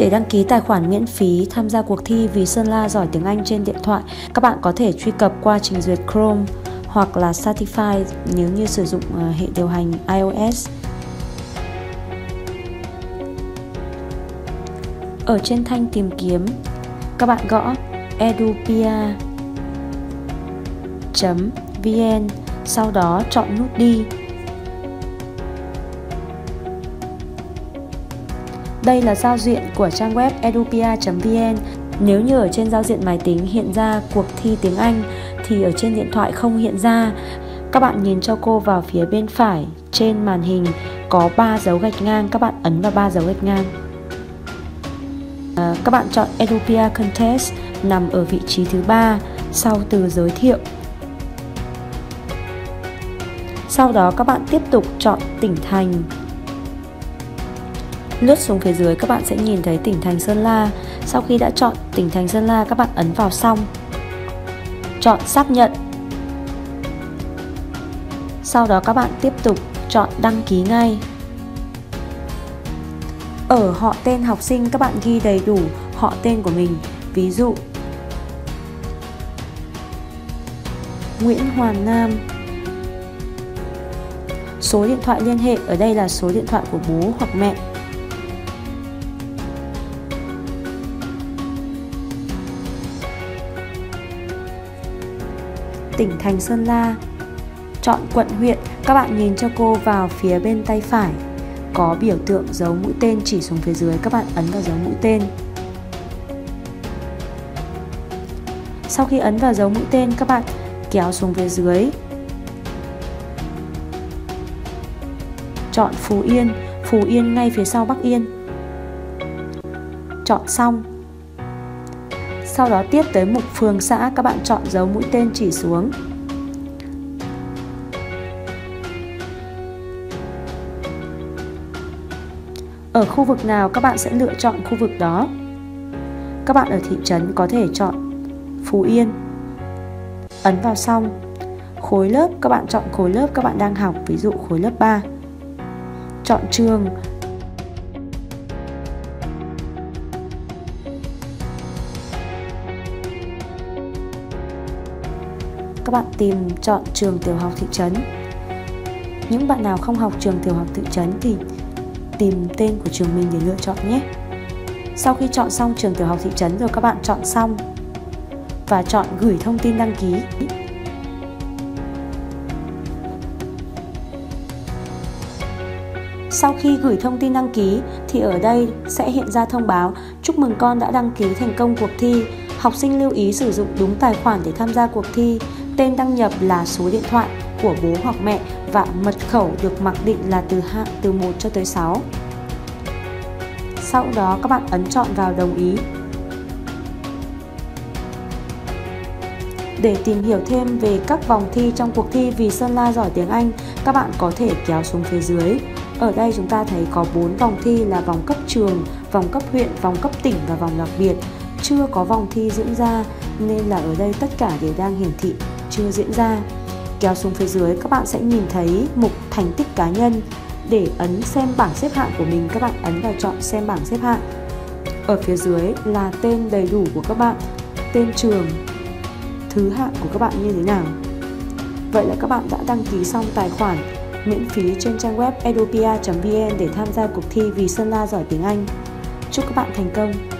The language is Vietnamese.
Để đăng ký tài khoản miễn phí tham gia cuộc thi Vì Sơn La giỏi tiếng Anh trên điện thoại, các bạn có thể truy cập qua trình duyệt Chrome hoặc là Spotify nếu như sử dụng hệ điều hành iOS. Ở trên thanh tìm kiếm, các bạn gõ edupia.vn, sau đó chọn nút đi. Đây là giao diện của trang web edupia.vn. Nếu như ở trên giao diện máy tính hiện ra cuộc thi tiếng Anh thì ở trên điện thoại không hiện ra. Các bạn nhìn cho cô vào phía bên phải trên màn hình có 3 dấu gạch ngang, các bạn ấn vào 3 dấu gạch ngang. Các bạn chọn Edupia Contest nằm ở vị trí thứ 3 sau từ giới thiệu. Sau đó các bạn tiếp tục chọn tỉnh thành. Lướt xuống phía dưới các bạn sẽ nhìn thấy tỉnh thành Sơn La. Sau khi đã chọn tỉnh thành Sơn La, các bạn ấn vào xong. Chọn xác nhận. Sau đó các bạn tiếp tục chọn đăng ký ngay. Ở họ tên học sinh các bạn ghi đầy đủ họ tên của mình. Ví dụ Nguyễn Hoàn Nam. Số điện thoại liên hệ ở đây là số điện thoại của bố hoặc mẹ. Tỉnh thành Sơn La. Chọn quận huyện, các bạn nhìn cho cô vào phía bên tay phải có biểu tượng dấu mũi tên chỉ xuống phía dưới, các bạn ấn vào dấu mũi tên. Sau khi ấn vào dấu mũi tên, các bạn kéo xuống phía dưới. Chọn Phú Yên ngay phía sau Bắc Yên. Chọn xong. Sau đó tiếp tới mục phường xã, các bạn chọn dấu mũi tên chỉ xuống. Ở khu vực nào các bạn sẽ lựa chọn khu vực đó. Các bạn ở thị trấn có thể chọn Phú Yên. Ấn vào xong. Khối lớp, các bạn chọn khối lớp các bạn đang học, ví dụ khối lớp 3. Chọn trường. Các bạn chọn trường tiểu học thị trấn. Những bạn nào không học trường tiểu học thị trấn thì tìm tên của trường mình để lựa chọn nhé. Sau khi chọn xong trường tiểu học thị trấn rồi, các bạn chọn xong và chọn gửi thông tin đăng ký. Sau khi gửi thông tin đăng ký thì ở đây sẽ hiện ra thông báo chúc mừng con đã đăng ký thành công cuộc thi. Học sinh lưu ý sử dụng đúng tài khoản để tham gia cuộc thi. Tên đăng nhập là số điện thoại của bố hoặc mẹ và mật khẩu được mặc định là từ 1 cho tới 6. Sau đó các bạn ấn chọn vào đồng ý. Để tìm hiểu thêm về các vòng thi trong cuộc thi Vì Sơn La giỏi tiếng Anh, các bạn có thể kéo xuống phía dưới. Ở đây chúng ta thấy có 4 vòng thi là vòng cấp trường, vòng cấp huyện, vòng cấp tỉnh và vòng đặc biệt. Chưa có vòng thi diễn ra nên là ở đây tất cả đều đang hiển thị chưa diễn ra. Kéo xuống phía dưới các bạn sẽ nhìn thấy mục thành tích cá nhân. Để ấn xem bảng xếp hạng của mình, các bạn ấn vào chọn xem bảng xếp hạng. Ở phía dưới là tên đầy đủ của các bạn, tên trường, thứ hạng của các bạn như thế nào. Vậy là các bạn đã đăng ký xong tài khoản miễn phí trên trang web edupia.vn để tham gia cuộc thi Vì Sơn La giỏi tiếng Anh. Chúc các bạn thành công!